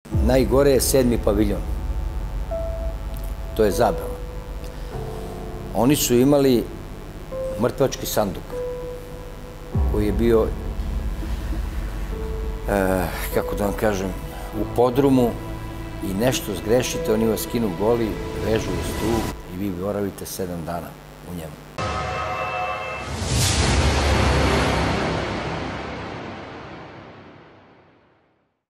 Najgore je 7. paviljon. To je Zabela. Oni su imali mrtvački sanduk koji je bio, kako da vam kažem, u podrumu i nešto zgrešite, oni vas skinu goli, vežu uz tu i vi boravite 7 dana u njemu.